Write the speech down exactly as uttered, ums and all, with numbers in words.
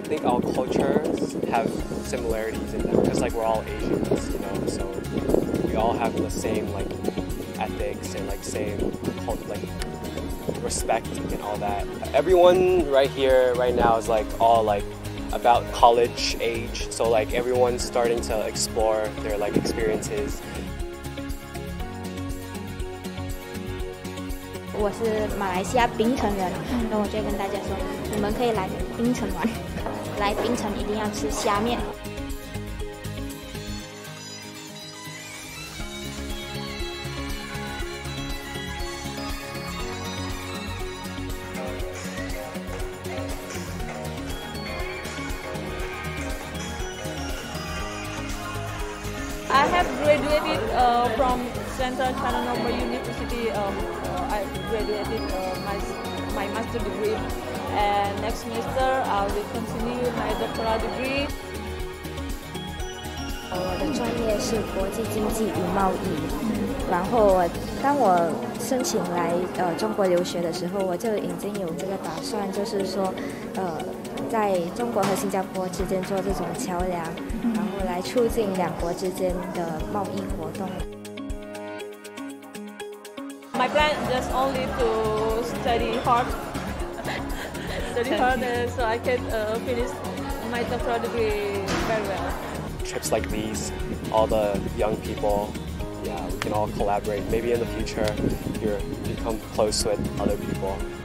think our cultures have similarities in them because like we're all Asians, you know, so we all have the same like ethics and like same like respect and all that. Everyone right here right now is like all like about college age, so like everyone's starting to explore their like experiences. 我是马来西亚槟城人，那我就跟大家说，你们可以来槟城玩，来槟城一定要吃虾面。 I have graduated uh, from Central China Normal University. Um, uh, I graduated uh, my my master degree, and next semester I will continue my doctoral degree. 我的专业是国际经济与贸易，然后我当我申请来呃中国留学的时候，我就已经有这个打算，就是说呃在中国和新加坡之间做这种桥梁，然后来促进两国之间的贸易活动。 My plan is just only to study hard, study hard, uh, so I can uh, finish my doctoral degree very well. Trips like these, all the young people, yeah, we can all collaborate. Maybe in the future, you become close with other people.